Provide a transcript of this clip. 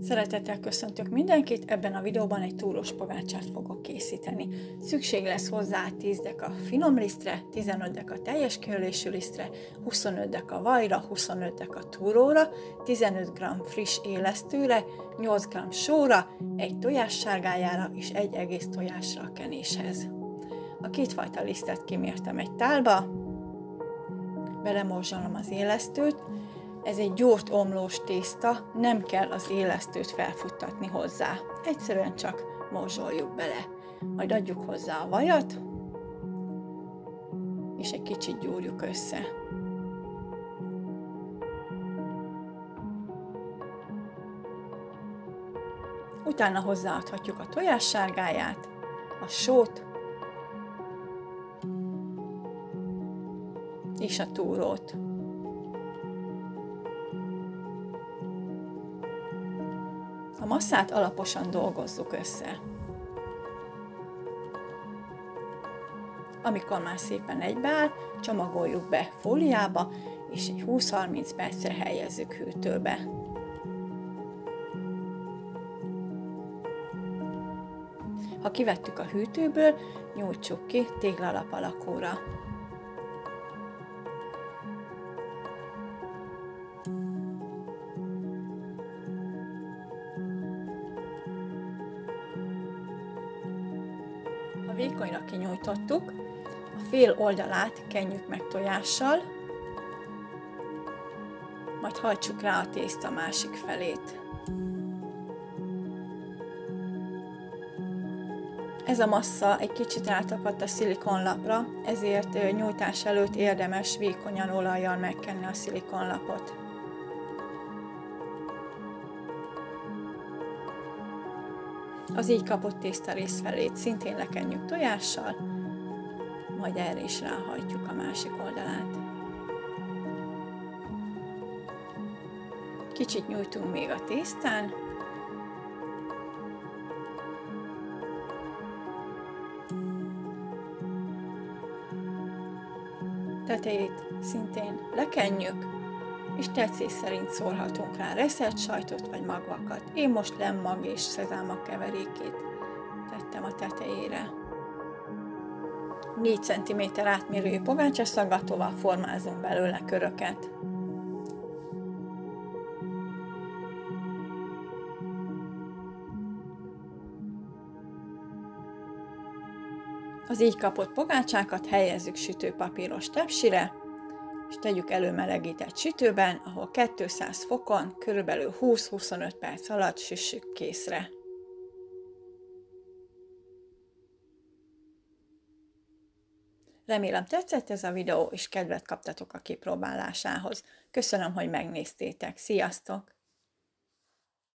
Szeretettel köszöntök mindenkit, ebben a videóban egy túrós pogácsát fogok készíteni. Szükség lesz hozzá 10 deka finom lisztre, 15 deka teljes kiölésű lisztre, 25 deka vajra, 25 deka túróra, 15 g friss élesztőre, 8 g sóra, egy tojás sárgájára és egy egész tojásra a kenéshez. A kétfajta lisztet kimértem egy tálba, belemorzsolom az élesztőt. Ez egy gyúrt omlós tészta, nem kell az élesztőt felfuttatni hozzá. Egyszerűen csak morzsoljuk bele. Majd adjuk hozzá a vajat, és egy kicsit gyúrjuk össze. Utána hozzáadhatjuk a tojássárgáját, a sót és a túrót. A masszát alaposan dolgozzuk össze. Amikor már szépen egybeáll, csomagoljuk be fóliába, és egy 20-30 percre helyezzük hűtőbe. Ha kivettük a hűtőből, nyújtsuk ki téglalap alakúra. Ha vékonyra kinyújtottuk, a fél oldalát kenjük meg tojással, majd hajtsuk rá a tészta másik felét. Ez a massza egy kicsit rátakadt a szilikonlapra, ezért nyújtás előtt érdemes vékonyan olajjal megkenni a szilikonlapot. Az így kapott tésztarész felét szintén lekenjük tojással, majd erre is ráhajtjuk a másik oldalát. Kicsit nyújtunk még a tésztán, tetejét szintén lekenjük, és tetszés szerint szórhatunk rá reszelt sajtot vagy magvakat. Én most lemmag és szezámag keverékét tettem a tetejére. 4 cm átmérőjű pogácsaszaggatóval formázunk belőle köröket. Az így kapott pogácsákat helyezzük sütőpapíros tepsire, és tegyük előmelegített sütőben, ahol 200 fokon körülbelül 20-25 perc alatt süssük készre. Remélem tetszett ez a videó, és kedvet kaptatok a kipróbálásához. Köszönöm, hogy megnéztétek. Sziasztok!